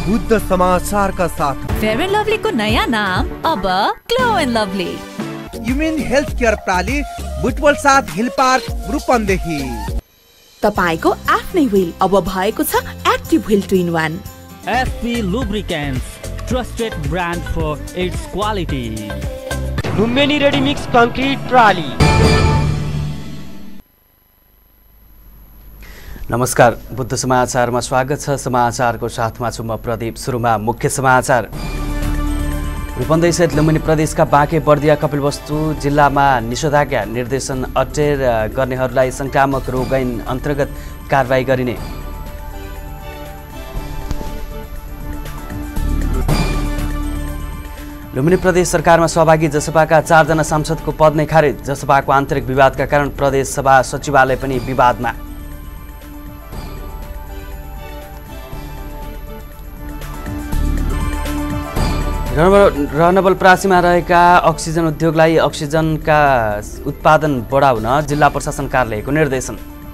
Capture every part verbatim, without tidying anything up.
बुद्ध समाचार का साथ फेयर एन्ड लभली को नयाँ नाम अब glow and lovely. युमेन health care प्राली बुटवल साथ हिल पार्क रूपन्देही। तपाईको आफ्नै व्हील अब भएको छ active wheel two in one. SP lubricants, trusted brand for its quality. Lumbini ready mix concrete प्राली। नमस्कार, बुद्ध समाचारमा स्वागत छ। समाचारको साथमा छु म प्रदीप। सुरुमा मुख्य समाचार। रूपन्देही सहित लुम्बिनी प्रदेशका बाँके बर्दिया कपिलवस्तु जिल्लामा निषेधाज्ञा निर्देशन अटेर गर्नेहरूलाई संक्रामक रोग ऐन अन्तर्गत कारबाही गरिने। लुम्बिनी प्रदेश सरकारमा सहभागी जसपाका चारजना सांसदको पद नै खारेज। जसपाको आन्तरिक विवादका कारण प्रदेश सभा सचिवालय पनि विवादमा। नवलपरासीमा रहेका अक्सिजन उद्योगलाई अक्सिजनका उत्पादन बढाउन जिल्ला प्रशासन कार्यालयको निर्देशन।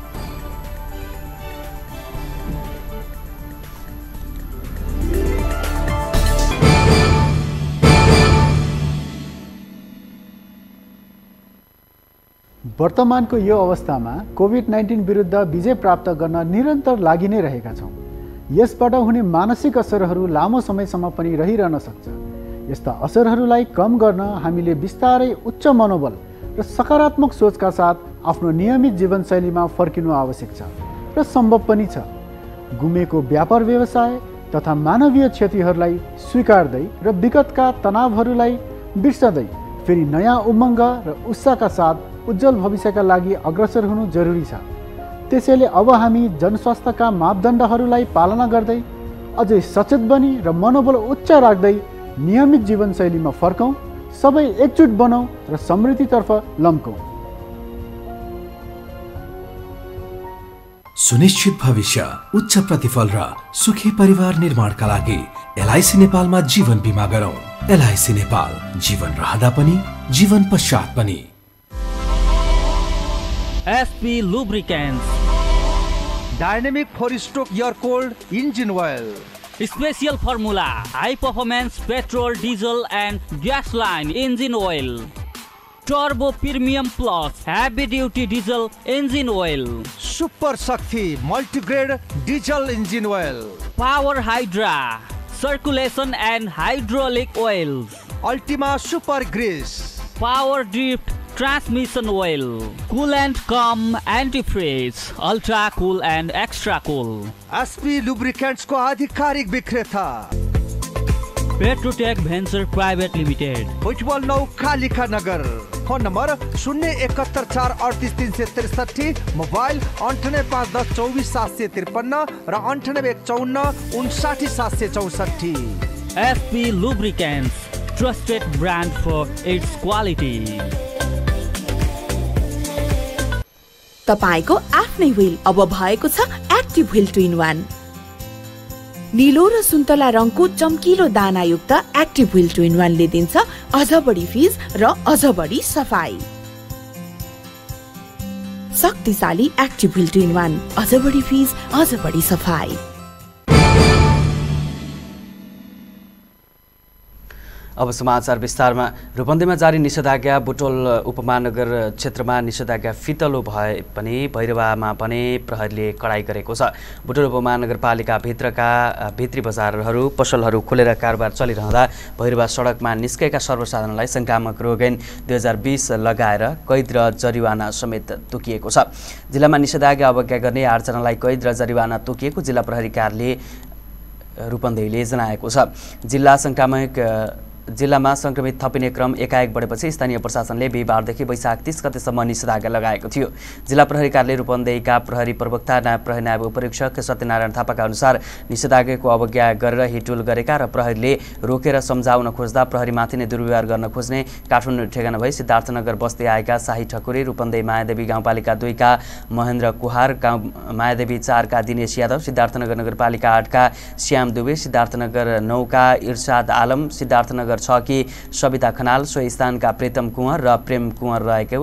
वर्तमानको यो अवस्थामा कोभिड नाइन्टिन विरुद्ध विजय प्राप्त गर्न निरन्तर लागि नै रहेका छौँ। यसबाट हुने मानसिक असरहरू लामो समयसम्म पनि रहिरहन सक्छ। यस्ता असरहरूलाई कम गर्न हामीले बिस्तारै उच्च मनोबल र सकारात्मक सोचका साथ आफ्नो नियमित जीवनशैलीमा फर्किनु आवश्यक छ र सम्भव पनि छ। गुमेको व्यापार व्यवसाय तथा मानवीय क्षतिहरूलाई स्वीकार्दै र विगतका तनावहरूलाई बिर्सदै फेरि नयाँ उमङ्ग र उत्साहका साथ उज्जवल भविष्यका लागि अग्रसर हुनु जरुरी छ। त्यसैले अब हामी जनस्वास्थ्यका मापदण्डहरूलाई पालना गर्दै अझै सचेत बनी र मनोबल उच्च राख्दै नियमित जीवनशैलीमा फर्कौं, सबै एकजुट बनौं र समृद्धितर्फ लम्कौं। सुनिश्चित भविष्य, उच्च प्रतिफल र सुखी परिवार निर्माणका लागि एलआईसी नेपालमा जीवन बिमा गरौँ। एलआईसी नेपाल, जीवन रहँदा पनि जीवन पश्चात पनि। SP lubricants, dynamic four stroke air cold engine oil, special formula, high performance petrol, diesel and gas line engine oil, turbo premium plus heavy duty diesel engine oil, super Shakti multigrade diesel engine oil, power hydra circulation and hydraulic oils, Ultima super grease, power drift transmission oil, coolant cum antifreeze, ultra cool and extra cool. SP lubricants को आधिकारिक विक्रेता Petrotech venture private limited, Butwal नौ कालिका नगर। Phone number शून्य इकहत्तर चार अड़तीस तीन सौ तिरसठी, मोबाइल अंठानब्बे पाँच दस चौबीस सात सौ तिरपन्न र अंठानब्बे एक चौन्न उनसाठी सात सौ चौसठी। SP lubricants, trusted brand for its quality. तपाईको आफ्नै व्हील अब भएको छ active wheel two in one. नीलो र सुन्तला रङको चम्किलो दानायुक्त active wheel two in one ले दिन्छ अझ बढी फिज र अझ बढी सफाई। शक्तिशाली active wheel two in one, अझ बढी फिज, अझ बढी सफाई। अब समाचार विस्तारमा। रूपन्देहीमा जारी निषेधाज्ञा बुटोल उपमहानगर क्षेत्रमा निषेधाज्ञा फितलो भए पनि भैरवामा भने प्रहरीले कडाई गरेको छ। बुटोल उपमहानगरपालिका भित्रका भित्री बजारहरू पसलहरू खोलेर कारोबार चलिरहँदा भैरवा सडकमा निस्केका सर्वसाधारणलाई संक्रामक रोग ऐन दुई हजार बिस लगाएर कैद र जरिवाना समेत तोकिएको छ। जिल्लामा निषेधाज्ञा अवज्ञा गर्ने आठजनालाई कैद र जरिवाना तोकिएको जिल्ला प्रहरी कार्यालय रूपन्देहीले जनाएको छ। जिल्ला संक्रामक जिल्लामा संक्रमित थपिने क्रम एकाएक बढेपछि स्थानीय प्रशासनले बिहीबारदेखि वैशाख तीस गतेसम्म निषेधाज्ञा लगाएको थियो। जिल्ला प्रहरी कार्यालय रूपन्देहीका प्रहरी प्रवक्ता नायब प्रहरी नायब उपरीक्षक सत्यनारायण थापाका अनुसार निषेधाज्ञाको अवज्ञा गरेर हिटुल गरेका र प्रहरीले रोकेर सम्झाउन खोज्दा प्रहरीमाथि नै दुर्व्यवहार गर्न खोज्ने काठमाडौँ ठेगाना भई सिद्धार्थनगर बस्दै आएका शाही ठकुरी, रूपन्देही मायादेवी गाउँपालिका दुई का महेन्द्र कुहार, गाउँ मायादेवी चार का दिनेश यादव, सिद्धार्थनगर नगरपालिका आठ का श्याम दुबे, सिद्धार्थनगर नौ का इर्शाद आलम, सिद्धार्थनगर छ की सविता खनाल, सोही स्थानका प्रीतम कुँवर र प्रेम कुँवर रहेको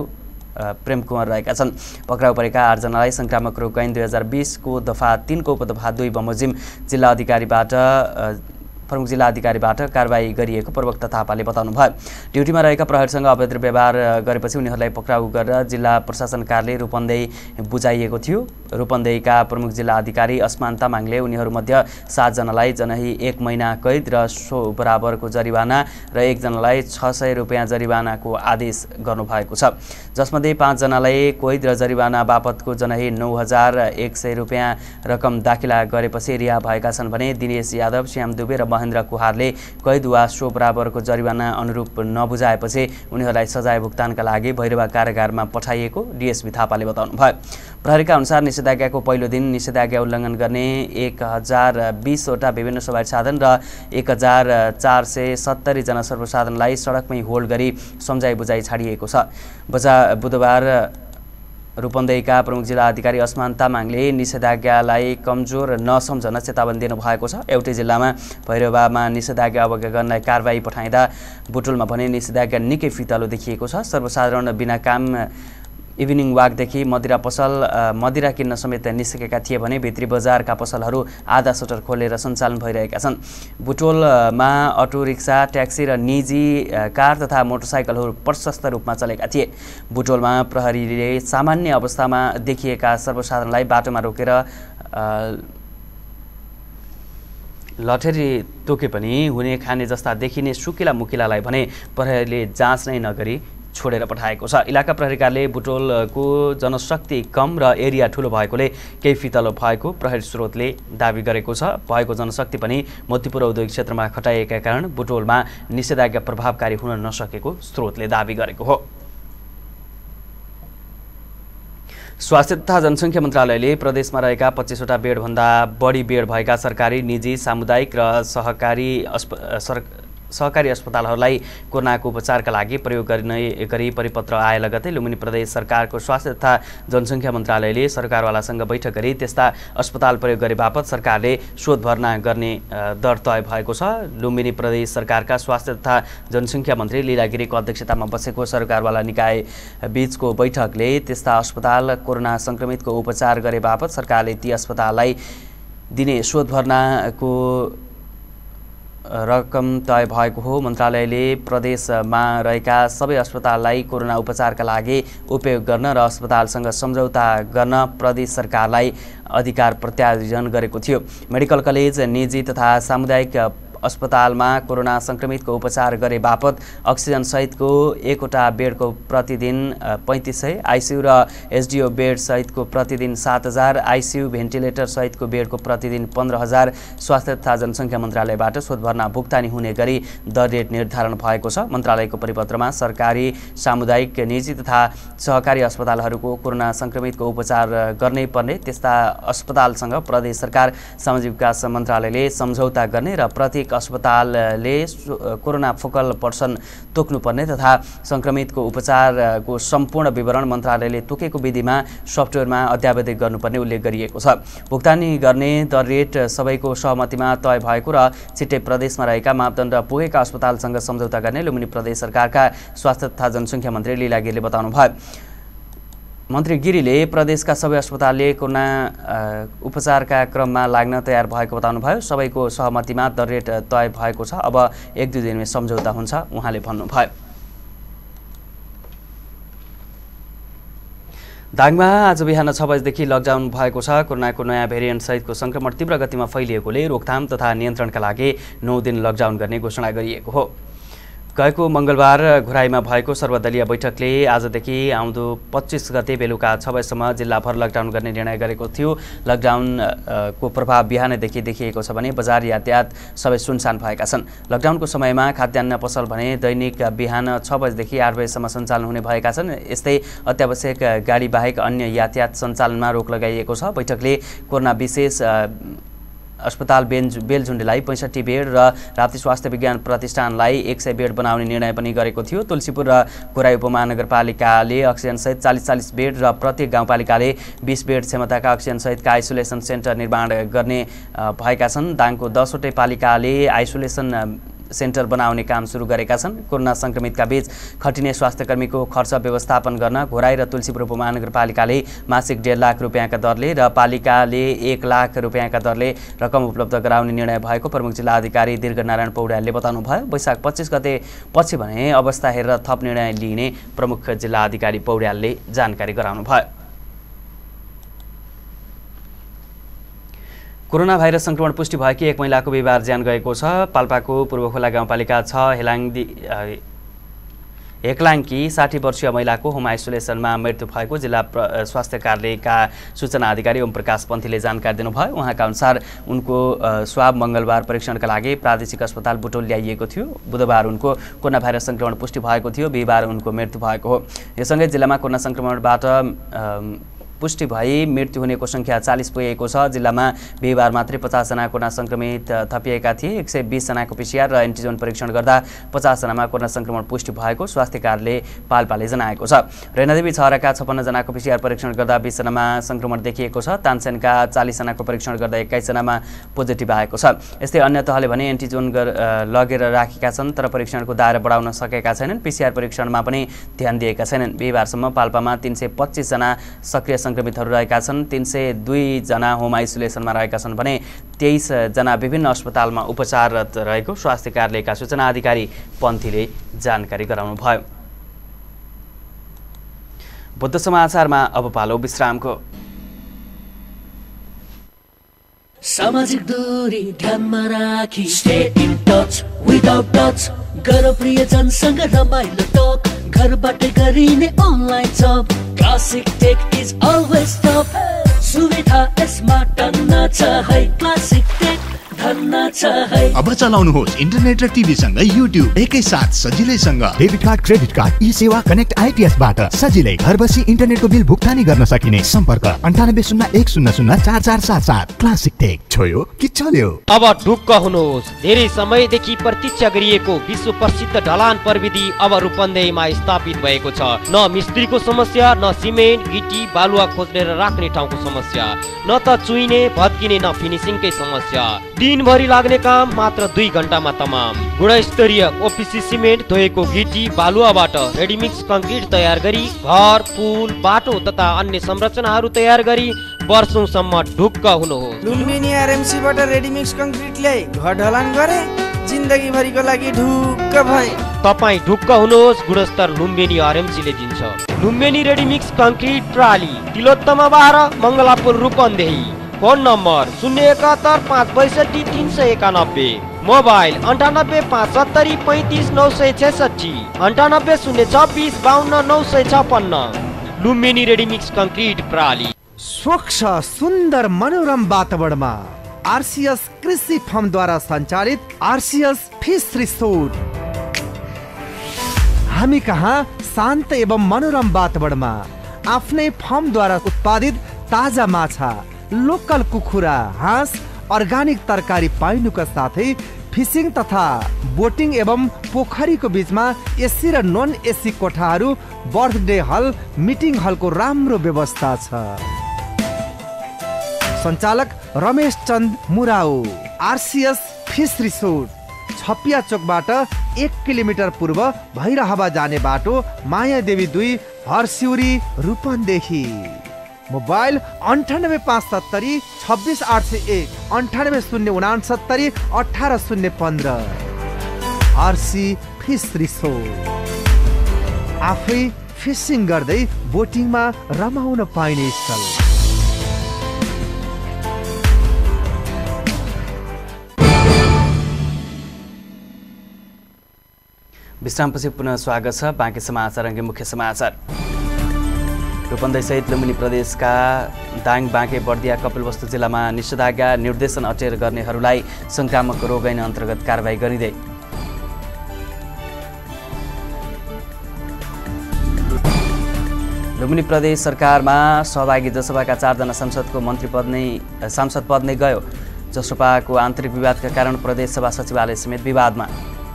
प्रेम कुमार रहेका छन्। पक्राउ परेका आठजनालाई सङ्क्रामक रोग ऐन दुई हजार बिसको दफा तीनको उपदफा दुई बमोजिम जिल्ला अधिकारीबाट प्रमुख जिल्ला अधिकारीबाट कारबाही गरिएको प्रवक्ता थापाले बताउनुभयो। ड्युटीमा रहेका प्रहरीसँग अभद्र व्यवहार गरेपछि उनीहरूलाई पक्राउ गरेर जिल्ला प्रशासन कार्यालय रूपन्देही बुझाइएको थियो। रूपन्देहीका प्रमुख जिल्ला अधिकारी अस्मान तामाङले उनीहरूमध्ये सातजनालाई जनही एक महिना कैद र सो बराबरको जरिवाना र एकजनालाई छ सय रुपियाँ जरिवानाको आदेश गर्नुभएको छ, जसमध्ये पाँचजनालाई कैद र जरिवाना बापतको जनही नौ हजार एक सय रुपियाँ रकम दाखिला गरेपछि रिहा भएका छन् भने दिनेश यादव, श्याम दुबे र महेन्द्र कुहारले कैद वा सो बराबरको जरिवाना अनुरूप नबुझाएपछि उनीहरूलाई सजाय भुक्तानका लागि भैरवा कारागारमा पठाइएको डिएसपी थापाले बताउनुभयो। प्रहरीका अनुसार निषेधाज्ञाको पहिलो दिन निषेधाज्ञा उल्लङ्घन गर्ने एक हजार बिसवटा विभिन्न सवारी साधन र एक हजार चार सय सत्तरीजना सर्वसाधारणलाई सडकमै होल्ड गरी सम्झाइ बुझाइ छाडिएको छ। बजा बुधबार रूपन्देहीका प्रमुख जिल्ला अधिकारी अस्मान तामाङले निषेधाज्ञालाई कमजोर नसम्झन चेतावनी दिनुभएको छ। एउटै जिल्लामा भैरवामा निषेधाज्ञा अवज्ञा गर्नलाई कारबाही पठाइँदा बुटोलमा भने निषेधाज्ञा निकै फितलो देखिएको छ। सर्वसाधारण बिना काम इभिनिङ वाकदेखि मदिरा पसल मदिरा किन्न समेत निस्केका थिए भने भित्री बजारका पसलहरू आधा सटर खोलेर सञ्चालन भइरहेका छन्। बुटोलमा अटो रिक्सा, ट्याक्सी र निजी कार तथा मोटरसाइकलहरू प्रशस्त रूपमा चलेका थिए। बुटोलमा प्रहरीले सामान्य अवस्थामा देखिएका सर्वसाधारणलाई बाटोमा रोकेर लठेरी तोके पनि हुने खाने जस्ता देखिने सुकिला मुकिलालाई भने प्रहरीले जाँच नै नगरी छोडेर पठाएको छ। इलाका प्रहरी कार्यालय बुटोलको जनशक्ति कम र एरिया ठुलो भएकोले केही फितलो भएको प्रहरी स्रोतले दावी गरेको छ। भएको जनशक्ति पनि मोतीपुर औद्योगिक क्षेत्रमा खटाइएका कारण बुटोलमा निषेधाज्ञा प्रभावकारी हुन नसकेको स्रोतले दावी गरेको हो। स्वास्थ्य तथा जनसङ्ख्या मन्त्रालयले प्रदेशमा रहेका पच्चिसवटा बेडभन्दा बढी बेड भएका सरकारी, निजी, सामुदायिक र सहकारी अस्प सर सहकारी अस्पतालहरूलाई कोरोनाको उपचारका लागि प्रयोग गर्ने गरी परिपत्र आए लगतै लुम्बिनी प्रदेश सरकारको स्वास्थ्य तथा जनसङ्ख्या मन्त्रालयले सरकारवालासँग बैठक गरी त्यस्ता अस्पताल प्रयोग गरे बापत सरकारले शोध भर्ना गर्ने दर तय भएको छ। लुम्बिनी प्रदेश सरकारका स्वास्थ्य तथा जनसङ्ख्या मन्त्री लीला गिरीको अध्यक्षतामा बसेको सरकारवाला निकाय बीचको बैठकले त्यस्ता अस्पताल कोरोना सङ्क्रमितको उपचार गरे बापत सरकारले ती अस्पताललाई दिने शोध भर्नाको रकम तय भएको हो। मन्त्रालयले प्रदेशमा रहेका सबै अस्पताललाई कोरोना उपचारका लागि उपयोग गर्न र अस्पतालसँग सम्झौता गर्न प्रदेश सरकारलाई अधिकार प्रत्यार्जन गरेको थियो। मेडिकल कलेज, निजी तथा सामुदायिक अस्पतालमा कोरोना सङ्क्रमितको उपचार गरे बापत अक्सिजन सहितको एकवटा बेडको प्रतिदिन पैँतिस सय, आइसियु र एसडिओ बेड सहितको प्रतिदिन सात हजार, आइसियु भेन्टिलेटर सहितको बेडको प्रतिदिन पन्ध्र हजार स्वास्थ्य तथा जनसङ्ख्या मन्त्रालयबाट शोधभर्ना भुक्तानी हुने गरी दर रेट निर्धारण भएको छ। मन्त्रालयको परिपत्रमा सरकारी, सामुदायिक, निजी तथा सहकारी अस्पतालहरूको कोरोना सङ्क्रमितको उपचार गर्नै पर्ने त्यस्ता अस्पतालसँग प्रदेश सरकार, सामाजिक विकास मन्त्रालयले सम्झौता गर्ने र प्रत्येक अस्पतालले कोरोना फोकल पर्सन तोक्नुपर्ने तथा सङ्क्रमितको उपचारको सम्पूर्ण विवरण मन्त्रालयले तोकेको विधिमा सफ्टवेयरमा अद्यावधिक गर्नुपर्ने उल्लेख गरिएको छ। भुक्तानी गर्ने दर रेट सबैको सहमतिमा तय भएको र छिट्टै प्रदेशमा रहेका मापदण्ड पुगेका अस्पतालसँग सम्झौता गर्ने लुम्बिनी प्रदेश सरकारका स्वास्थ्य तथा जनसङ्ख्या मन्त्री लीला गिरीले बताउनुभयो। मन्त्री गिरीले प्रदेशका सबै अस्पतालले कोरोना उपचारका क्रममा लाग्न तयार भएको बताउनुभयो। सबैको सहमतिमा दर रेट तय भएको छ, अब एक दुई दिनमै सम्झौता हुन्छ उहाँले भन्नुभयो। दाङमा आज बिहान छ बजेदेखि लकडाउन भएको छ। कोरोनाको नयाँ भेरिएन्ट सहितको सङ्क्रमण तीव्र गतिमा फैलिएकोले रोकथाम तथा नियन्त्रणका लागि नौ दिन लकडाउन गर्ने घोषणा गरिएको हो। गएको मङ्गलबार घुराईमा भएको सर्वदलीय बैठकले आजदेखि आउँदो पच्चिस गते बेलुका छ बजेसम्म जिल्लाभर लकडाउन गर्ने निर्णय गरेको थियो। लकडाउनको प्रभाव बिहानैदेखि देखिएको छ भने बजार यातायात सबै सुनसान भएका छन्। लकडाउनको समयमा खाद्यान्न पसल भने दैनिक बिहान छ बजेदेखि आठ बजेसम्म सञ्चालन हुने भएका छन्। यस्तै अत्यावश्यक गाडी बाहेक अन्य यातायात सञ्चालनमा रोक लगाइएको छ। बैठकले कोरोना विशेष अस्पताल बेन्ज बेलझुन्डेलाई पैँसठी बेड र राप्ती स्वास्थ्य विज्ञान प्रतिष्ठानलाई एक सय बेड बनाउने निर्णय पनि गरेको थियो। तुलसीपुर र घोराई उपमहानगरपालिकाले अक्सिजनसहित चालिस चालिस बेड र प्रत्येक गाउँपालिकाले बिस बेड क्षमताका अक्सिजनसहितका आइसोलेसन सेन्टर निर्माण गर्ने भएका छन्। दाङको दसवटै पालिकाले आइसोलेसन सेन्टर बनाउने काम सुरु गरेका छन्। कोरोना संक्रमितका बीच खटिने स्वास्थ्यकर्मीको खर्च व्यवस्थापन गर्न घोराई र तुलसीपुर उपमहानगरपालिकाले मासिक डेढ लाख रुपियाँका दरले र पालिकाले एक लाख रुपियाँका दरले रकम उपलब्ध गराउने निर्णय भएको प्रमुख जिल्ला अधिकारी दीर्घनारायण पौड्यालले बताउनुभयो। वैशाख पच्चिस गते पछि भने अवस्था हेरेर थप निर्णय लिइने प्रमुख जिल्ला अधिकारी पौड्यालले जानकारी गराउनुभयो। कोरोना भाइरस संक्रमण पुष्टि भएकी एक महिलाको बिहिबार ज्यान गएको छ। पाल्पाको पूर्वखोला गाउँपालिका छ हेलाङ्दी हेक्लाङ्की साठी वर्षीय महिलाको होम आइसोलेसनमा मृत्यु भएको जिल्ला स्वास्थ्य कार्यालयका सूचना अधिकारी ओम प्रकाश पन्थीले जानकारी दिनुभयो। उहाँका अनुसार उनको स्वाब मङ्गलबार परीक्षणका लागि प्रादेशिक अस्पताल बुटोल ल्याइएको थियो। बुधबार उनको कोरोना भाइरस संक्रमण पुष्टि भएको थियो। बिहिबार उनको मृत्यु भएको हो। यससँगै जिल्लामा कोरोना संक्रमणबाट पुष्टि भई मृत्यु हुनेको संख्या चालीस पुगेको छ। जिल्लामा बिहिबार मात्रै पचासजना कोरोना संक्रमित थपिएका थिए। एक सय बिसजनाको पिसिआर र एन्टिजोन परीक्षण गर्दा पचासजनामा कोरोना संक्रमण पुष्टि भएको स्वास्थ्य कार्यालय पाल्पाले जनाएको छ। रेणादेवी छहराका छप्पन्नजनाको पिसिआर परीक्षण गर्दा बिसजनामा संक्रमण देखिएको छ। तानसेनका चालिसजनाको परीक्षण गर्दा एक्काइसजनामा पोजिटिभ आएको छ। यस्तै अन्य तहले भने एन्टिजोन लगेर राखेका छन् तर परीक्षणको दायरा बढाउन सकेका छैनन्। पिसिआर परीक्षणमा पनि ध्यान दिएका छैनन्। बिहिबारसम्म पाल्पामा तीन सय पच्चिसजना सक्रिय संक्रमितहरू रहेका छन्। तीन सय दुईजना होम आइसोलेसनमा रहेका छन् भने तेइसजना विभिन्न अस्पतालमा उपचाररत रहेको स्वास्थ्य कार्यालयका सूचना अधिकारी पन्थीले जानकारी गराउनुभयो। बुद्ध समाचारमा अब पालो विश्रामको। सामाजिक दूरी ध्यानमा राखी stay in touch without touch गर प्रियजनसँग रमाइलो टक घरबाटै गरिने online job classic tech is always top सुविधा यसमा टन्न छ है क्लासिक टेक धन्न छ है। अब चलाउनुहोस् इन्टरनेट र टिभी सँगै युट्युब एकै साथ सजिलैसँग। Debit card credit card e Sewa connect IPS बाट सजिलै घर बसी इन्टरनेटको बिल भुक्तानी गर्न सकिने। सम्पर्क अन्ठानब्बे शून्य एक शून्य शून्य चार चार सात सात। क्लासिक टेक छोयो कि चल्यो। अब ढुक्क हुनुहोस्। धेरै समयदेखि प्रतीक्षा गरिएको विश्व प्रसिद्ध ढलान प्रविधि अब रूपन्देहीमा स्थापित भएको छ। न मिस्त्रीको समस्या न सिमेन्ट गिटी बालुवा खोज्ने र राख्ने ठाउँको समस्या न त चुइने भत्किने न फिनिसिङकै समस्या। दिनभरि लाग्ने काम मात्र दुई घण्टामा तमाम। गुणस्तरीय ओपिसी सिमेन्ट धोएको गिटी बालुवाबाट रेडीमिक्स कङ्क्रिट तयार गरी घर पुल बाटो तथा अन्य संरचनाहरू तयार गरी वर्षौंसम्म ढुक्क हुनुहोस्। लुम्बिनी आरएमसी बाट रेडीमिक्स कङ्क्रिट ल्याई घर ढलान गरे जिन्दगी भरिको लागि ढुक्क भए। तपाईँ ढुक्क हुनुहोस्। गुणस्तर लुम्बिनी आरएमसी ले दिन्छ। लुम्बिनी रेडीमिक्स कङ्क्रिट प्राली तिलोत्तमा बाह्र मङ्गलापुर रूपन्देही। फोन नम्बर शून्य एकात्तर पाँच बैसठी तीन सय एकानब्बे। मोबाइल अन्ठानब्बे पाँच सत्तरी पैँतिस नौ सय छैसठी अन्ठानब्बे शून्य छब्बिस बाहन्न नौ सय छपन्न। लुम्बिनी रेडीमिक्स कङ्क्रिट प्राली। स्वच्छ सुन्दर मनोरम वातावरणमा आरसीएस कृषि फर्मद्वारा सञ्चालित आरसीएस फिस रिसोर्ट। हामी कहाँ शान्त एवं मनोरम वातावरणमा आफ्नै फर्मद्वारा उत्पादित ताजा माछा लोकल कुखुरा हाँस अर्गानिक तरकारी पाइनुका साथै फिसिङ तथा बोटिङ एवं पोखरीको बीचमा एसी र नन एसी कोठाहरू बर्थडे हल मिटिङ हलको राम्रो व्यवस्था छ। सञ्चालक Ramesh Chand Murau. RCS fish resort Chhapiya चोकबाट एक किलोमिटर पूर्व भैरहवा जाने बाटो माया देवी दुई हरसिउरी रूपन्देही। मोबाइल अन्ठानब्बे पाँच सत्तरी छब्बिस आठ सय एक अन्ठानब्बे शून्य उनासत्तरी अठार शून्य पन्ध्र। आरसी फिस रिसोर्ट आफै फिसिङ गर्दै बोटिङमा रमाउन पाइने स्थल। विश्रामपछि पुनः स्वागत छ। बाँकी समाचार अङ्गे मुख्य समाचार। रूपन्देही सहित लुम्बिनी प्रदेशका दाङ बाँके बर्दिया कपिलवस्तु जिल्लामा निषेधाज्ञा निर्देशन अटेर गर्नेहरूलाई संक्रामक रोग ऐन अन्तर्गत कारबाही गरिँदै। लुम्बिनी प्रदेश सरकारमा सहभागी जसपाका चारजना सांसदको मन्त्री पद नै सांसद पद नै गयो। जसपाको आन्तरिक विवादका कारण प्रदेश सभा सचिवालय समेत विवादमा।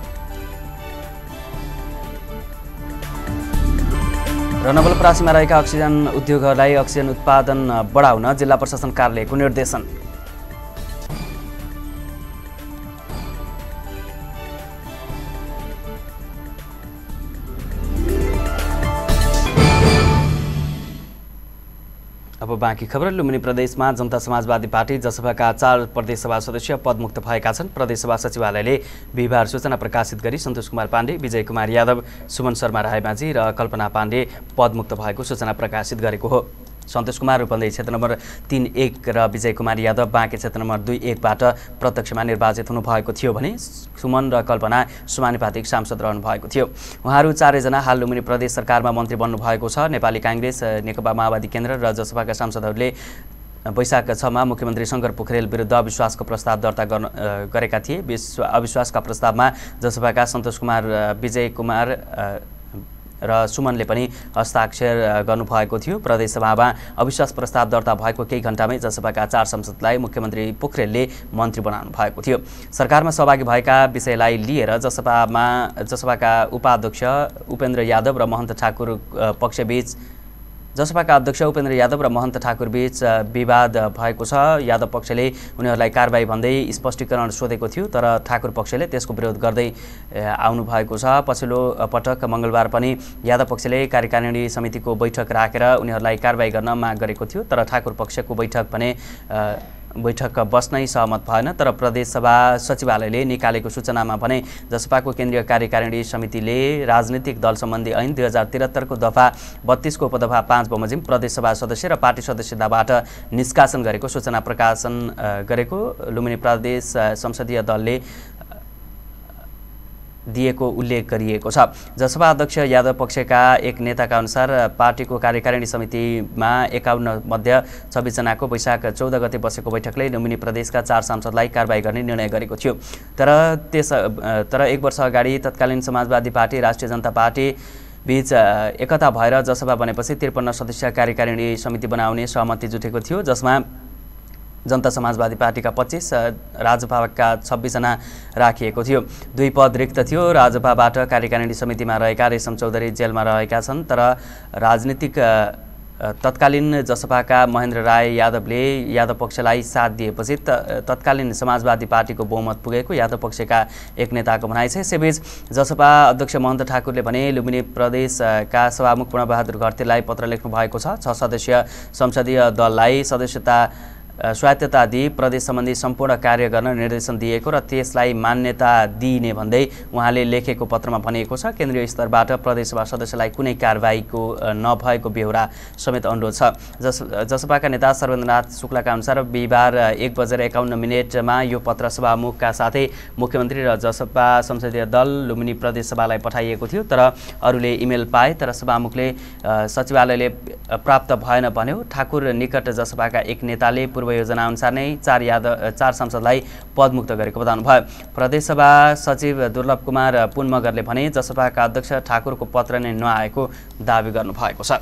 र नवलपरासीमा रहेका अक्सिजन उद्योगहरूलाई अक्सिजन उत्पादन बढाउन जिल्ला प्रशासन कार्यालयको निर्देशन। अब बाँकी खबर। लुम्बिनी प्रदेशमा जनता समाजवादी पार्टी जसपाका चार प्रदेशसभा सदस्य पदमुक्त भएका छन्। प्रदेशसभा सचिवालयले बिहिबार सूचना प्रकाशित गरी सन्तोष कुमार पाण्डे, विजय कुमार यादव, सुमन शर्मा रायमाझी र कल्पना पाण्डे पदमुक्त भएको सूचना प्रकाशित गरेको हो। सन्तोष कुमार रूपन्देही क्षेत्र नम्बर तीन एक र विजय कुमार यादव बाँके क्षेत्र नम्बर दुई एकबाट प्रत्यक्षमा निर्वाचित हुनुभएको थियो भने सुमन र कल्पना समानुपातिक सांसद रहनु भएको थियो। उहाँहरू चारैजना हाल लुम्बिनी प्रदेश सरकारमा मन्त्री बन्नुभएको छ। नेपाली काङ्ग्रेस, नेकपा माओवादी केन्द्र र जसपाका सांसदहरूले वैशाख छमा मुख्यमन्त्री शङ्कर पोखरेल विरुद्ध अविश्वासको प्रस्ताव दर्ता गर्न गरेका थिए। विश्व अविश्वासका प्रस्तावमा जसपाका सन्तोष कुमार, विजय कुमार र सुमनले पनि हस्ताक्षर गर्नुभएको थियो। प्रदेशसभामा अविश्वास प्रस्ताव दर्ता भएको केही घण्टामै जसपाका चार सांसदलाई मुख्यमन्त्री पोखरेलले मन्त्री बनाउनु भएको थियो। सरकारमा सहभागी भएका विषयलाई लिएर जसपामा जसपाका उपाध्यक्ष उपेन्द्र यादव र महन्त ठाकुर पक्षबीच जसपाका अध्यक्ष उपेन्द्र यादव र महन्त ठाकुर बीच विवाद भएको छ। यादव पक्षले उनीहरूलाई कारबाही भन्दै स्पष्टीकरण सोधेको थियो, तर ठाकुर पक्षले त्यसको विरोध गर्दै आउनु भएको छ। पछिल्लो पटक मङ्गलबार पनि यादव पक्षले कार्यकारिणी समितिको बैठक राखेर उनीहरूलाई कारबाही गर्न माग गरेको थियो, तर ठाकुर पक्षको बैठक भने बैठक बस्नै सहमत भएन। तर प्रदेशसभा सचिवालयले निकालेको सूचनामा भने जसपाको केन्द्रीय कार्यकारिणी समितिले राजनीतिक दल सम्बन्धी ऐन दुई हजार त्रिहत्तरको दफा बत्तीसको उपदफा पाँच बमोजिम प्रदेशसभा सदस्य र पार्टी सदस्यताबाट निष्कासन गरेको सूचना प्रकाशन गरेको लुम्बिनी प्रदेश संसदीय दलले दिएको उल्लेख गरिएको छ। जसपा अध्यक्ष यादव पक्षका एक नेताका अनुसार पार्टीको कार्यकारिणी समितिमा एकाउन्न मध्ये छब्बिसजनाको वैशाख चौध गते बसेको बैठकले लुम्बिनी प्रदेशका चार सांसदलाई कारबाही गर्ने निर्णय गरेको थियो। तर त्यस तर एक वर्ष अगाडि तत्कालीन समाजवादी पार्टी, राष्ट्रिय जनता पार्टी बीच एकता भएर जसपा बनेपछि त्रिपन्न सदस्य कार्यकारिणी समिति बनाउने सहमति जुटेको थियो, जसमा जनता समाजवादी पार्टीका पच्चिस, राजपाका छब्बिसजना राखिएको थियो। दुई पद रिक्त थियो। राजपाबाट कार्यकारिणी समितिमा रहेका रेशम चौधरी जेलमा रहेका छन्, तर राजनीतिक तत्कालीन जसपाका महेन्द्र राय यादवले यादव पक्षलाई साथ दिएपछि तत्कालीन समाजवादी पार्टीको बहुमत पुगेको यादव पक्षका एक नेताको भनाइ छ। यसैबीच जसपा अध्यक्ष महन्त ठाकुरले भने लुम्बिनी प्रदेशका सभामुख पूर्णबहादुर घरतीलाई पत्र लेख्नु भएको छ। छ सदस्यीय संसदीय दललाई सदस्यता स्वायत्तता दिई प्रदेश सम्बन्धी सम्पूर्ण कार्य गर्न निर्देशन दिएको र त्यसलाई मान्यता दिइने भन्दै उहाँले लेखेको पत्रमा भनिएको छ। केन्द्रीय स्तरबाट प्रदेशसभा सदस्यलाई कुनै कारबाहीको नभएको बेहोरा समेत अनुरोध छ। जस जसपाका नेता सर्वेन्द्रनाथ शुक्लाका अनुसार बिहिबार एक बजेर एकाउन्न मिनटमा यो पत्र सभामुखका साथै मुख्यमन्त्री र जसपा संसदीय दल लुम्बिनी प्रदेशसभालाई पठाइएको थियो, तर अरूले इमेल पाए, तर सभामुखले सचिवालयले प्राप्त भएन भन्यो। ठाकुर निकट जसपाका एक नेताले पूर्व योजना अनुसार नै चार यादव चार सांसदलाई पदमुक्त गरेको बताउनुभयो। प्रदेशसभा सचिव दुर्लभ कुमार पुनमगरले भने जसपाका अध्यक्ष ठाकुरको पत्र नै नआएको दावी गर्नुभएको छ।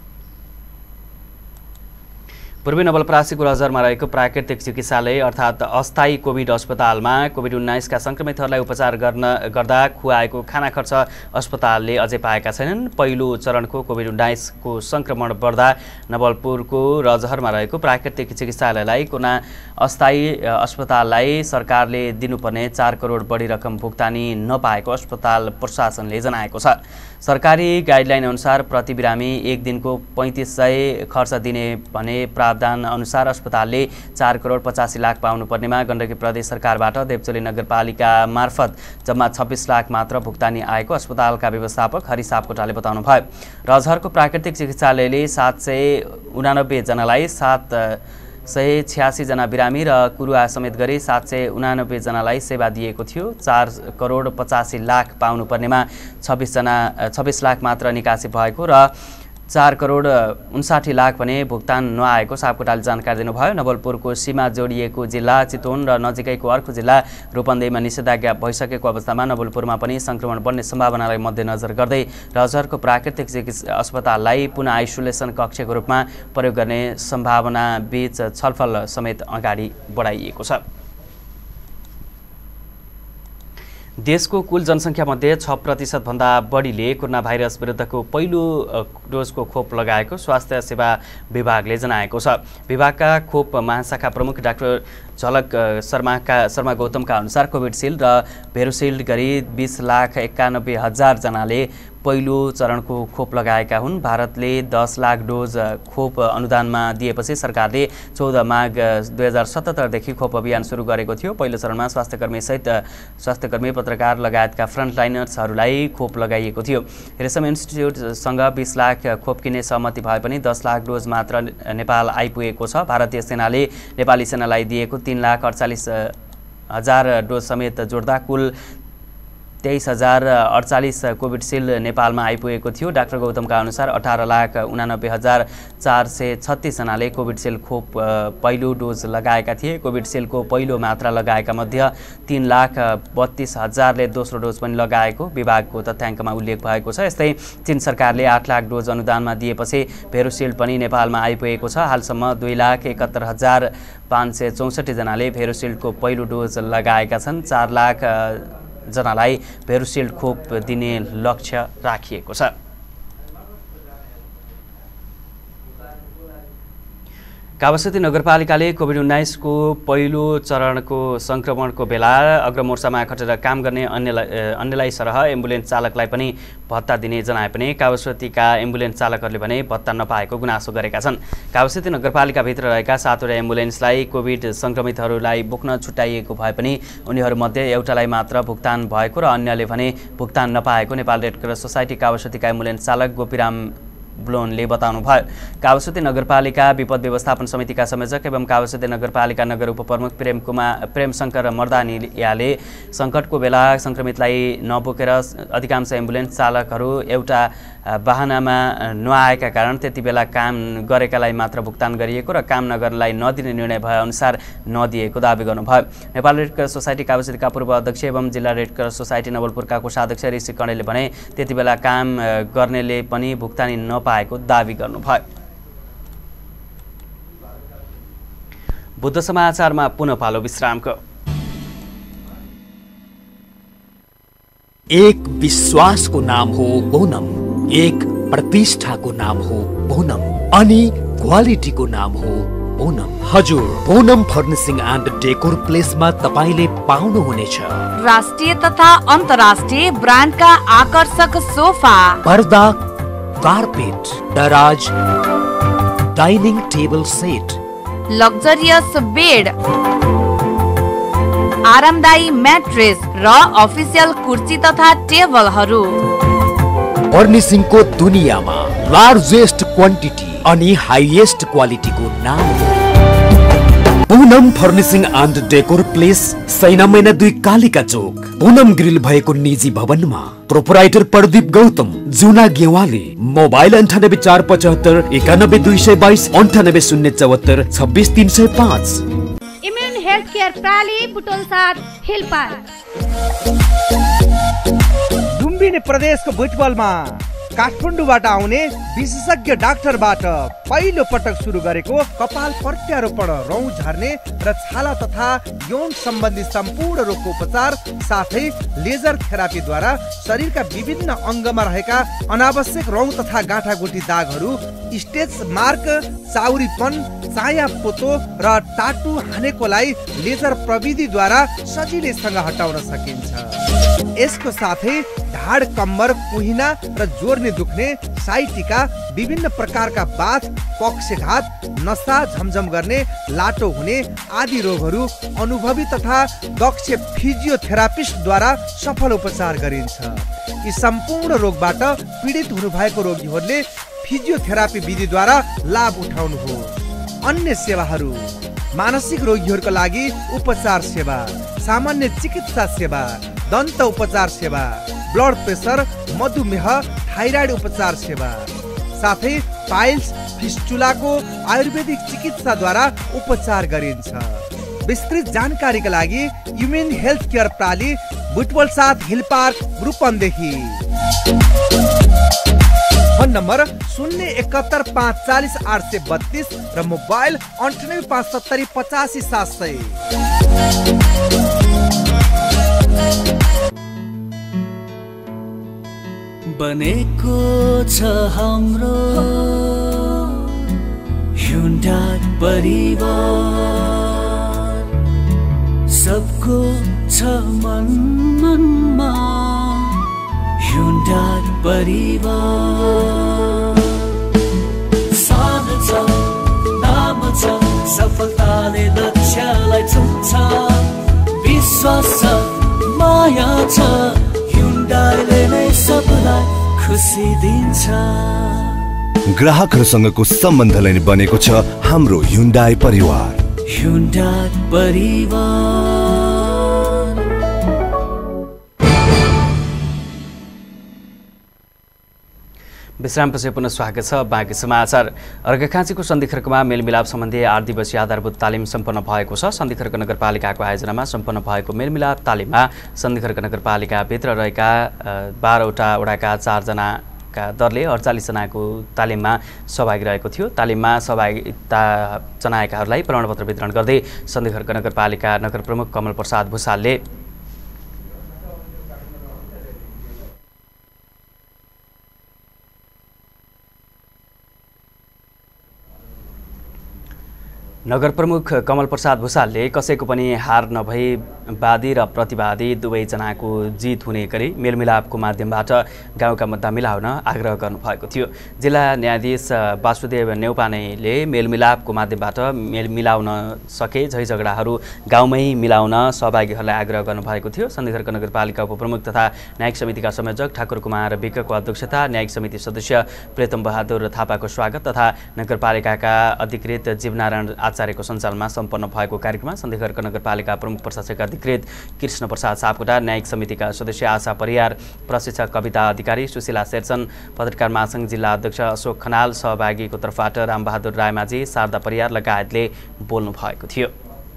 पूर्वी नवलपरासीको रजरमा रहेको प्राकृतिक चिकित्सालय अर्थात् अस्थायी कोभिड अस्पतालमा कोभिड उन्नाइसका सङ्क्रमितहरूलाई उपचार गर्न गर्दा खुवाएको खाना खर्च अस्पतालले अझै पाएका छैनन्। पहिलो चरणको कोभिड उन्नाइसको सङ्क्रमण बढ्दा नवलपुरको रजहरमा रहेको प्राकृतिक चिकित्सालयलाई कोरोना अस्थायी अस्पताललाई सरकारले दिनुपर्ने चार करोड बढी रकम भुक्तानी नपाएको अस्पताल प्रशासनले जनाएको छ। सरकारी गाइडलाइन अनुसार प्रति बिरामी एक दिनको पैँतिस सय खर्च दिने भने प्रावधान अनुसार अस्पतालले चार करोड पचासी लाख पाउनुपर्नेमा गण्डकी प्रदेश सरकारबाट देवचोली नगरपालिका मार्फत जम्मा छब्बिस लाख मात्र भुक्तानी आएको अस्पतालका व्यवस्थापक हरि सापकोटाले बताउनुभयो। रजहरको प्राकृतिक चिकित्सालयले सात सय उनानब्बे जनालाई सात सय छ्यासीजना बिरामी र कुरुवा समेत गरी सात सय उनानब्बेजनालाई सेवा दिएको थियो। चार करोड पचासी लाख पाउनुपर्नेमा छब्बिसजना छब्बिस लाख मात्र निकासी भएको र चार करोड उन्साठी लाख भने भुक्तान नआएको सापकोटाले जानकारी दिनुभयो। नवलपुरको सीमा जोडिएको जिल्ला चितवन र नजिकैको अर्को जिल्ला रूपन्देहीमा निषेधाज्ञा भइसकेको अवस्थामा नवलपुरमा पनि सङ्क्रमण बढ्ने सम्भावनालाई मध्यनजर गर्दै रजहरको प्राकृतिक चिकित्सा अस्पताललाई पुनः आइसोलेसन कक्षको रूपमा प्रयोग गर्ने सम्भावना बीच छलफल समेत अगाडि बढाइएको छ। देशको कुल जनसङ्ख्यामध्ये छ प्रतिशतभन्दा बढीले कोरोना भाइरस विरुद्धको पहिलो डोजको खोप लगाएको स्वास्थ्य सेवा विभागले जनाएको छ। विभागका खोप महाशाखा प्रमुख डाक्टर झलक शर्माका शर्मा गौतमका अनुसार कोभिडसिल्ड र भेरोसिल्ड गरी बीस लाख एकानब्बे हजार जनाले पहिलो चरणको खोप लगाएका हुन्। भारतले दस लाख डोज खोप अनुदानमा दिएपछि सरकारले चौध माघ दुई हजार सतहत्तरदेखि खोप अभियान सुरु गरेको थियो। पहिलो चरणमा स्वास्थ्यकर्मी सहित स्वास्थ्यकर्मी, पत्रकार लगायतका फ्रन्टलाइनर्सहरूलाई खोप लगाइएको थियो। रेशम इन्स्टिच्युटसँग बीस लाख खोप किन्ने सहमति भए पनि दस लाख डोज मात्र नेपाल आइपुगेको छ। भारतीय सेनाले नेपाली सेनालाई दिएको तीन लाख अडचालिस हजार डोज समेत जोड्दा कुल तेइस हजार अडचालिस कोभिडसिल्ड नेपालमा आइपुगेको थियो। डाक्टर गौतमका अनुसार अठार लाख उनानब्बे हजार चार सय छत्तिसजनाले कोभिडसिल्ड खोप पहिलो डोज लगाएका थिए। कोभिडसिल्डको पहिलो मात्रा लगाएका मध्ये तीन लाख बत्तीस हजारले दोस्रो डोज पनि लगाएको विभागको तथ्याङ्कमा उल्लेख भएको छ। यस्तै चीन सरकारले आठ लाख डोज अनुदानमा दिएपछि भेरोसिल्ड पनि नेपालमा आइपुगेको छ। हालसम्म दुई लाख एकहत्तर हजार पाँच सय चौसठीजनाले भेरोसिल्डको पहिलो डोज लगाएका छन्। चार लाख जनालाई भेरोसिल्ड खोप दिने लक्ष्य राखिएको छ। कावासोती नगरपालिकाले कोभिड उन्नाइसको पहिलो चरणको सङ्क्रमणको बेला अग्रमोर्चामा खटेर काम गर्ने अन्यलाई अन्यलाई सरह एम्बुलेन्स चालकलाई पनि भत्ता दिने जनाए पनि कावासोतीका एम्बुलेन्स चालकहरूले भने भत्ता नपाएको गुनासो गरेका छन्। कावासोती नगरपालिकाभित्र रहेका सातवटा एम्बुलेन्सलाई कोभिड सङ्क्रमितहरूलाई बोक्न छुट्याइएको भए पनि उनीहरूमध्ये एउटालाई मात्र भुक्तान भएको र अन्यले भने भुक्तान नपाएको नेपाल रेड क्रस सोसाइटी कावासोतीका एम्बुलेन्स चालक गोपीराम ब्लोनले बताउनु भयो। कावासोती नगरपालिका विपद व्यवस्थापन समितिका संयोजक एवं कावासोती नगरपालिका नगर उपप्रमुख प्रेम कुमार प्रेमशङ्कर मर्दानीयाले सङ्कटको बेला सङ्क्रमितलाई नबोकेर अधिकांश एम्बुलेन्स चालकहरू एउटा वाहनामा नआएका कारण त्यति बेला काम गरेकालाई मात्र भुक्तान गरिएको र काम नगर्नेलाई नदिने निर्णय भए अनुसार नदिएको दावी गर्नुभयो। नेपाल रेड क्रस सोसाइटी कावासोतीका पूर्व अध्यक्ष एवं जिल्ला रेड क्रस सोसाइटी नवलपुरका कोषाध्यक्ष ऋषि कणेलले भने त्यति बेला काम गर्नेले पनि भुक्तानी नपाएको दावी गर्नुभयो। बुद्ध समाचारमा पुनः पालो विश्रामको। एक विश्वासको नाम हो बोनम, एक प्रतिष्ठाको नाम हो बोनम अनि क्वालिटीको नाम हो बोनम। हजुर, बोनम फर्निसिङ एन्ड डेकोर प्लेसमा तपाईले पाउनुहुनेछ राष्ट्रिय तथा अन्तर्राष्ट्रिय ब्रान्डका आकर्षक सोफा, पर्दा, कार्पेट, दराज, dining table set, luxurious bed, आरामदायी म्याट्रेस र अफिसियल कुर्सी तथा टेबलहरू। फर्निसिङको दुनियाँमा लार्जेस्ट क्वान्टिटी अनि हाइएस्ट क्वालिटीको नाम हो Poonam furnishing and decor place, Saina Maina दुई कालिका चोक, पूनम ग्रिल भएको निजी भवनमा। प्रोपराइटर प्रदीप गौतम, जुना गेवाली। मोबाइल अन्ठानब्बे चार पचहत्तर एकानब्बे दुई सय बाइस अन्ठानब्बे शून्य चौहत्तर छब्बिस तीन सय पाँच। इम्युन हेल्थ केयर प्राली Butwal south hill park. Lumbini प्रदेशको बुटवलमा काठमाडौँबाट आउने विशेषज्ञ डाक्टरबाट पहिलो पटक सुरु गरेको कपाल प्रत्यारोपण, रौँ झर्ने र छाला तथा यौन सम्बन्धी सम्पूर्ण रोगको उपचार साथै लेजर थेरापीद्वारा शरीरका विभिन्न अङ्गमा रहेका अनावश्यक रौँ तथा गाँठागुठी दागहरू, स्टेज मार्क, चाउरीपन, चाया पोतो र टाटु हानेकोलाई लेजर प्रविधिद्वारा सजिलैसँग हटाउन सकिन्छ। यसको साथै ढाड, कम्मर, कुहिना र जोर्नी दुख्ने, साइटिका, विभिन्न प्रकारका बाथ, पक्षघात, नसा झमझम गर्ने, लाटो हुने आदि रोगहरू अनुभवी तथा दक्ष फिजियोथेरापिस्टद्वारा सफल उपचार गरिन्छ। यी सम्पूर्ण रोगबाट पीडित हुनुभएको रोगीहरूले फिजियोथेरापी विधिद्वारा लाभ उठाउनुहोस्। अन्य सेवाहरू: मानसिक रोगीहरूका लागि उपचार सेवा, सामान्य चिकित्सा सेवा, दन्त उपचार सेवा, ब्लड प्रेसर, मधुमेह, थाइराइड उपचार सेवा, साथै पाइल्स, फिस्टुलाको आयुर्वेदिक चिकित्साद्वारा उपचार गरिन्छ। विस्तृत जानकारीका लागि इम्युन हेल्थ केयर प्राली, बुटवल साथ hill park, Rupandehi. Phone number शून्य एकहत्तर पाँच चालिस आठ सय बत्तीस र मोबाइल अन्ठानब्बे पाँच सत्तरी पचासी सात सय। बनेको छ हाम्रो ह्युन्डाई परिवार, सबको छ मन मनमा Hyundai परिवार सानो छ नाम छ सफलताले लक्ष्यलाई छुन्छ विश्वास छ माया छ Hyundaiले नै सबलाई खुसी दिन्छ ग्राहकहरुसँगको सम्बन्धलाई नै बनेको छ हाम्रो Hyundai परिवार Hyundai परिवार विश्रामपछि पुनः स्वागत छ बाँकी समाचार अर्घाखाँचीको सन्धिखर्कमा मेलमिलाप सम्बन्धी आठ दिवसीय आधारभूत तालिम सम्पन्न भएको छ सन्धिखर्क नगरपालिकाको आयोजनामा सम्पन्न भएको मेलमिलाप तालिममा सन्धिखर्क नगरपालिकाभित्र रहेका बाह्रवटा वडाका चारजना का दरले अडचालीस जनाको तालिममा सहभागी रहेको थियो तालिममा सहभागिता जनाएकाहरूलाई प्रमाणपत्र वितरण गर्दै सन्धिखर्क नगरपालिका नगर प्रमुख कमल प्रसाद भुसालले नगर प्रमुख कमल प्रसाद भुसालले कसैको पनि हार नभई वादी र प्रतिवादी दुवैजनाको जित हुने गरी मेलमिलापको माध्यमबाट गाउँका मुद्दा मिलाउन आग्रह गर्नुभएको थियो जिल्ला न्यायाधीश वासुदेव नेउपानेले मेलमिलापको माध्यमबाट मेल मिलाउन सके झै झगडाहरू गाउँमै मिलाउन सहभागीहरूलाई आग्रह गर्नुभएको थियो सन्धिखर्क नगरपालिका उपप्रमुख तथा न्यायिक समितिका संयोजक ठाकुर कुमार विकको अध्यक्षता न्यायिक समिति सदस्य प्रेतम बहादुर थापाको स्वागत तथा नगरपालिकाका अधिकृत जीवनारायण आचार्यको सञ्चालनमा सम्पन्न भएको कार्यक्रममा सन्धिखर्क नगरपालिका प्रमुख प्रशासक अधिकृत कृष्ण प्रसाद सापकोटा न्यायिक समितिका सदस्य आशा परियार प्रशिक्षक कविता अधिकारी सुशीला शेरचन पत्रकार महासङ्घ जिल्ला अध्यक्ष अशोक खनाल सहभागीको तर्फबाट रामबहादुर रायमाझी शारदा परियार लगायतले बोल्नु भएको थियो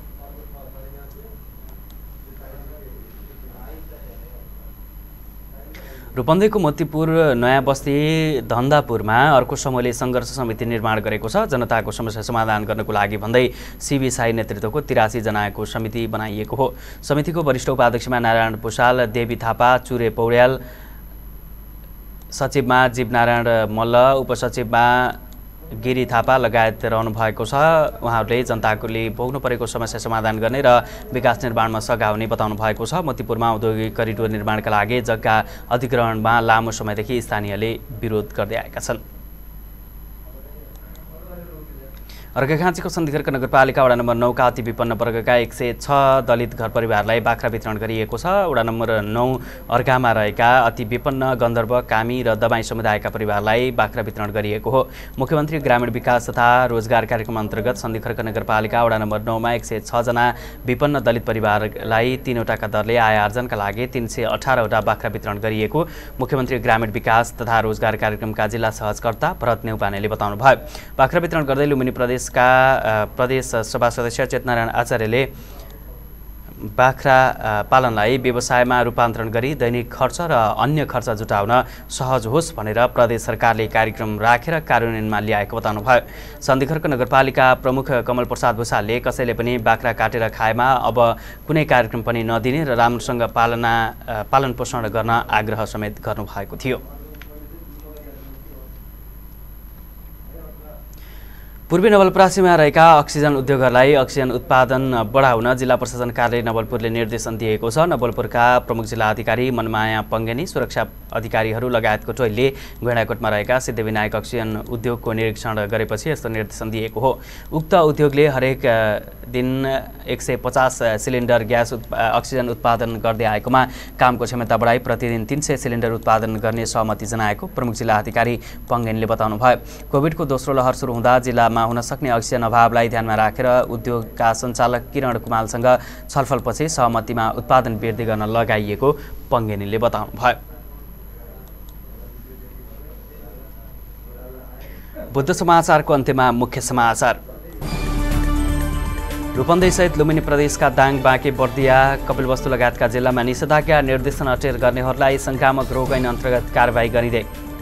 रूपन्देहीको मोतीपुर नयाँ बस्ती धन्दापुरमा अर्को समूहले सङ्घर्ष समिति निर्माण गरेको छ जनताको समस्या समाधान गर्नको लागि भन्दै सिबी साई नेतृत्वको तिरासी जनाको समिति बनाइएको हो समितिको वरिष्ठ उपाध्यक्षमा नारायण भुसाल देवी थापा चुरे पौड्याल सचिवमा जीवनारायण मल्ल उपसचिवमा गिरी थापा लगायत रहनु भएको छ उहाँहरूले जनताले भोग्नु परेको समस्या समाधान गर्ने र विकास निर्माणमा सघाउने बताउनु भएको छ मोतीपुरमा औद्योगिक करिडोर निर्माणका लागि जग्गा अधिग्रहणमा लामो समयदेखि स्थानीयले विरोध गर्दै आएका छन् अर्घाखाँचीको सन्धिखर्क नगरपालिका वडा नम्बर नौ का अति विपन्न वर्गका एक सय छ दलित घर परिवारलाई बाख्रा वितरण गरिएको छ वडा नम्बर नौ अर्घामा रहेका अति विपन्न गन्धर्व कामी र दबाई समुदायका परिवारलाई बाख्रा वितरण गरिएको हो मुख्यमन्त्री ग्रामीण विकास तथा रोजगार कार्यक्रम अन्तर्गत सन्धिखर्क नगरपालिका वडा नम्बर नौमा एक सय छ जना विपन्न दलित परिवारलाई तीनवटाका दरले आय आर्जनका लागि तीन सय अठारवटा बाख्रा वितरण गरिएको मुख्यमन्त्री ग्रामीण विकास तथा रोजगार कार्यक्रमका जिल्ला सहजकर्ता भरत नेउपानेले बताउनु भयो बाख्रा वितरण गर्दै लुम्बिनी प्रदेश का प्रदेश सभा सदस्य चेतनारायण आचार्यले बाख्रा पालनलाई व्यवसायमा रूपान्तरण गरी दैनिक खर्च र अन्य खर्च जुटाउन सहज होस् भनेर प्रदेश सरकारले कार्यक्रम राखेर कार्यान्वयनमा ल्याएको बताउनु भयो सन्धिखर्क नगरपालिका प्रमुख कमल प्रसाद भुसालले कसैले पनि बाख्रा काटेर खाएमा अब कुनै कार्यक्रम पनि नदिने र राम्रोसँग पालना पालन पोषण गर्न आग्रह समेत गर्नुभएको थियो पूर्वी नवलपरासीमा रहेका अक्सिजन उद्योगहरूलाई अक्सिजन उत्पादन बढाउन जिल्ला प्रशासन कार्यालय नवलपुरले निर्देशन दिएको छ नवलपुरका प्रमुख जिल्ला अधिकारी मनमाया पङ्गेनी सुरक्षा अधिकारीहरू लगायतको टोलीले गैंडाकोटमा रहेका सिद्धिविनायक अक्सिजन उद्योगको निरीक्षण गरेपछि यस्तो निर्देशन दिएको हो उक्त उद्योगले हरेक दिन एक सय पचास सिलिन्डर ग्यास अक्सिजन उत्पादन गर्दै आएकोमा कामको क्षमता बढाई प्रतिदिन तीन सय सिलिन्डर उत्पादन गर्ने सहमति जनाएको प्रमुख जिल्ला अधिकारी पङ्गेनीले बताउनु भयो कोभिडको दोस्रो लहर सुरु हुँदा जिल्लामा हुन सक्ने अक्सिजन अभावलाई ध्यानमा राखेर उद्योगका सञ्चालक किरण कुमालसँग छलफलपछि सहमतिमा उत्पादन वृद्धि गर्न लगाइएको पङ्गेनीले बताउनु भयो बुद्ध समाचारको अन्त्यमा मुख्य समाचार रूपन्देही सहित लुम्बिनी प्रदेशका दाङ बाँके बर्दिया कपिलवस्तु लगायतका जिल्लामा निषेधाज्ञा निर्देशन अटेर गर्नेहरूलाई संक्रामक रोग ऐन अन्तर्गत कारबाही गरिँदै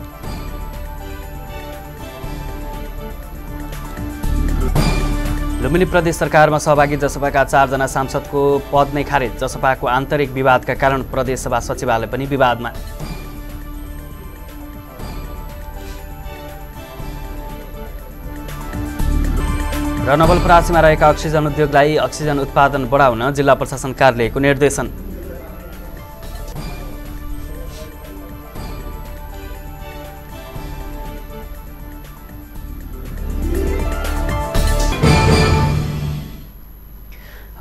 लुम्बिनी प्रदेश सरकारमा सहभागी जसपाका चारजना सांसदको पद नै खारेज जसपाको आन्तरिक विवादका कारण प्रदेशसभा सचिवालय पनि विवादमा र नवलपरासीमा रहेका अक्सिजन उद्योगलाई अक्सिजन उत्पादन बढाउन जिल्ला प्रशासन कार्यालयको निर्देशन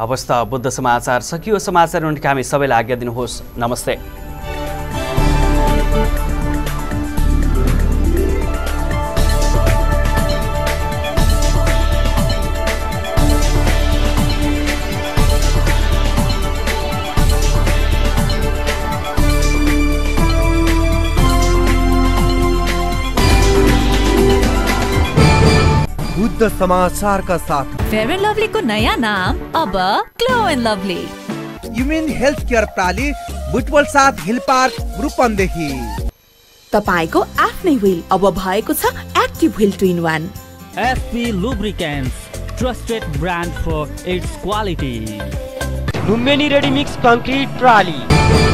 हवस् त बुद्ध समाचार सकियो। समाचार उनका हामी सबैलाई आज्ञा दिनुहोस्। नमस्ते। बुद्ध समाचार का साथ फेयर एन्ड लभली को नयाँ नाम अब glow and lovely. युमेन health care प्राली बुटवल साथ हिल पार्क रूपन्देही। तपाईको आफ्नै व्हील अब भएको छ active wheel two in one. SP lubricants trusted brand for its quality. Lumbini ready mix concrete प्राली।